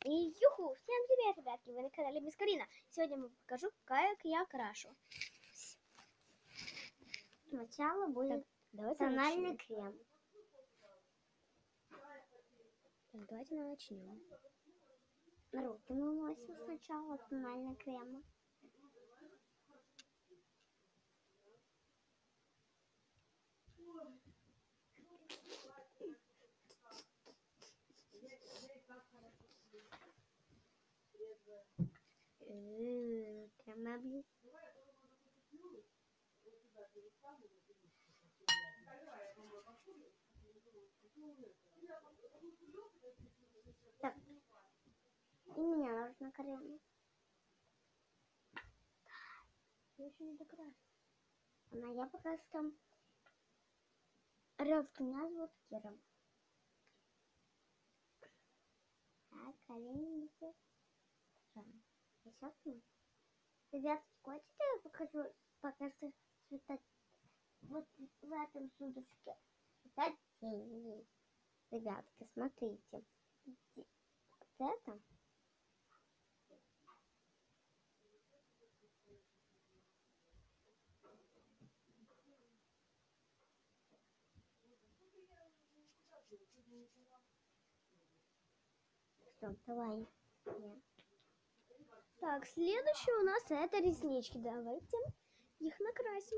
И юху! Всем привет, ребятки! Вы на канале Мисс Карина. Сегодня я вам покажу, как я крашу. Сначала будет тональный крем. Так, давайте начнем. Руки мы наносим сначала тональный крем. Крем облить. Так. И мне нужно крем. Я еще не докрасила. Я пока что там... Ребятки, меня зовут Кира. Так, колени. Сейчас мы. Ребятки, хотите я покажу пока что цвета? Вот в этом сундучке. Это тени. Ребятки, смотрите. Вот это. Что, давай. Так, следующее у нас это реснички. Давайте их накрасим.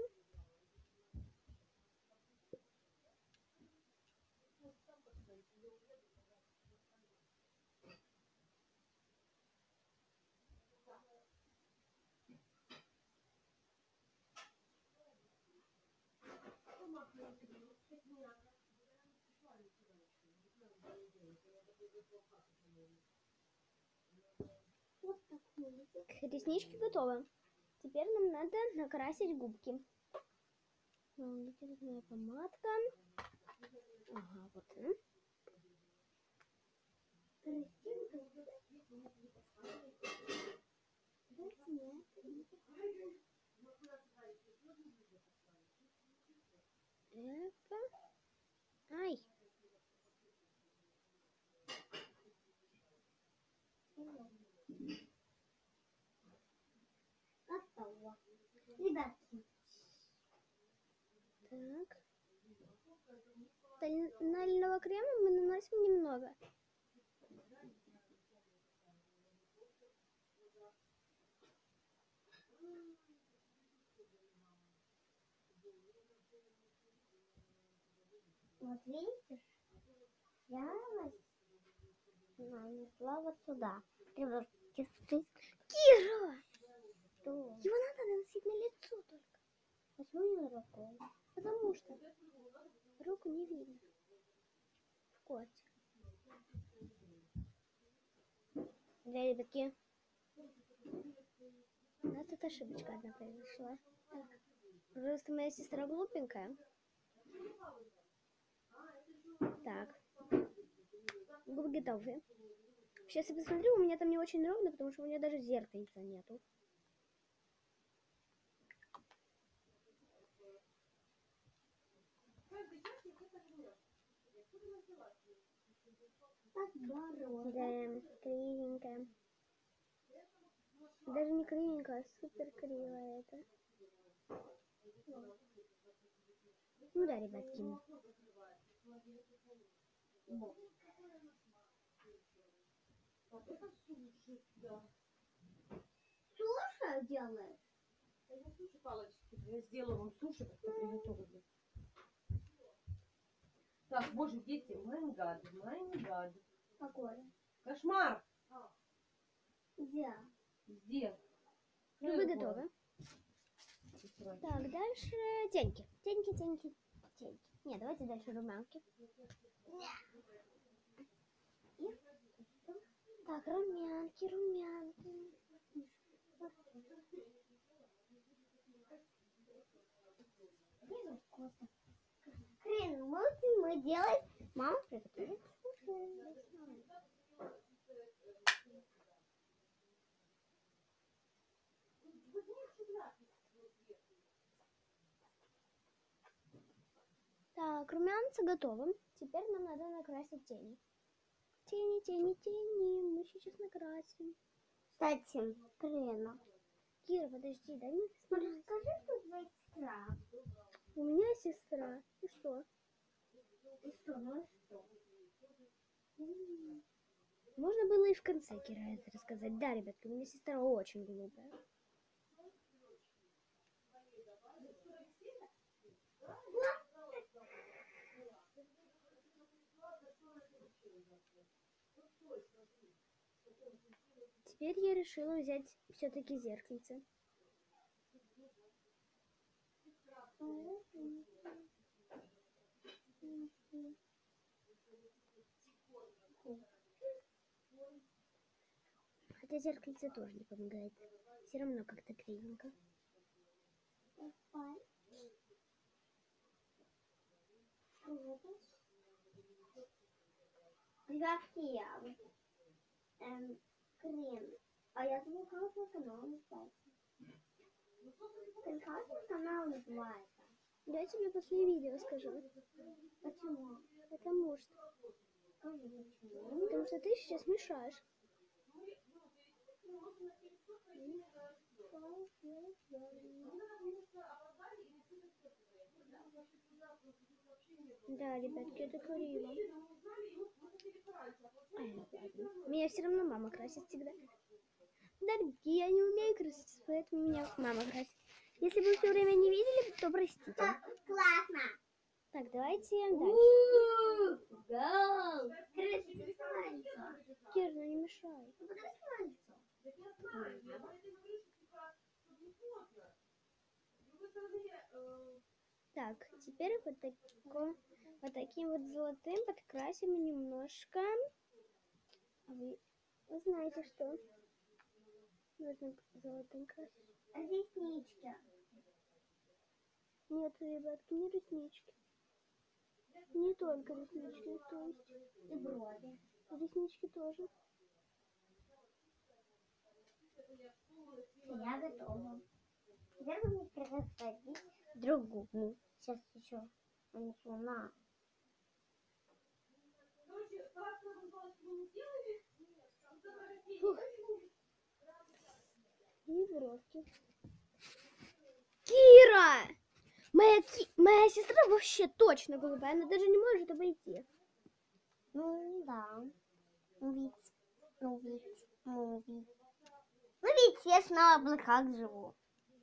Реснички готовы. Теперь нам надо накрасить губки. Где моя помадка? Ага, вот она. Это... Ай! Готово. Ребятки. Так. Тонального крема мы наносим немного. Вот видите, я нанесла вот сюда. Ребятки, Кира! что? Его надо наносить на лицо только. Почему не рукой? Потому что руку не видно. Вот. Да, ребятки. У нас тут ошибочка одна произошла. Так. Просто моя сестра глупенькая. Так. Губы готовы. Сейчас я посмотрю, у меня там не очень ровно, потому что у меня даже зеркальца нету. Да, кривенькая. Даже не кривенькая, а супер кривая это. Ну да, ребятки. Суши делаешь? Это суши палочки. Я сделаю вам суши, как приготовили. Так, боже, дети, майнгад. Какое? Кошмар! Где? Где? Губы готовы. Так, дальше теньки. Теньки. Не, давайте дальше румянки. Так, румянки. Крем будем мы делать. Мама приготовит суши. Так, румянцы готовы. Теперь нам надо накрасить тени. Тени. Мы сейчас красим. Кстати, Карина, Кира, подожди, дай мне посмотреть. расскажи, что твоя сестра. У меня сестра. И что? И что, ну и что? Можно было и в конце, Кира, это рассказать. Да, ребятки, у меня сестра очень глупая. Теперь я решила взять все-таки зеркальце. Хотя зеркальце тоже не помогает. Все равно как-то кривенько. Ребятки, Карин, а я забыла, как твой канал называется. Как твой канал называется? Я тебе после видео скажу. Почему? Потому что. Скажи, почему? Потому что ты сейчас мешаешь. Да, ребятки, это криво. Меня все равно мама красит всегда. Да, ребятки, я не умею краситься, поэтому меня мама красит. Если вы все время не видели, то простите. Классно! Так, давайте дальше. Гол! Красиво становится. Кир, ну не мешай. Ну, подожди на лицо. Так, теперь вот таким вот золотым подкрасим немножко. А вы знаете, что нужно золотым красить? Реснички. Нет, ребятки, не реснички. Не только реснички, то есть И брови. реснички тоже. Я готова. Теперь нужно приготовить другую. Сейчас еще нанесу на. И бровки. Кира! Моя сестра вообще точно голубая, она даже не может обойти. Ну да. Ну ведь я ж на облаках живу.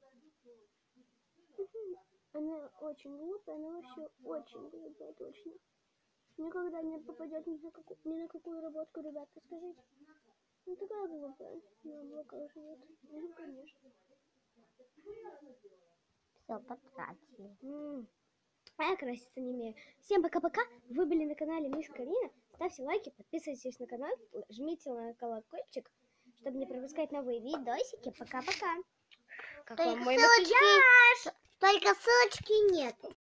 Она очень глупая, она вообще очень глупая, точно. Никогда не попадет ни на какую работку, ребятка, скажите. Ну такая глупая, на облаках живет. Ну, конечно. Все, потратили. А я краситься не умею. Всем пока-пока. Вы были на канале Мисс Карина. Ставьте лайки, подписывайтесь на канал, жмите на колокольчик, чтобы не пропускать новые видосики. Пока-пока. Как вам мой макияж? Только ссылочки нет.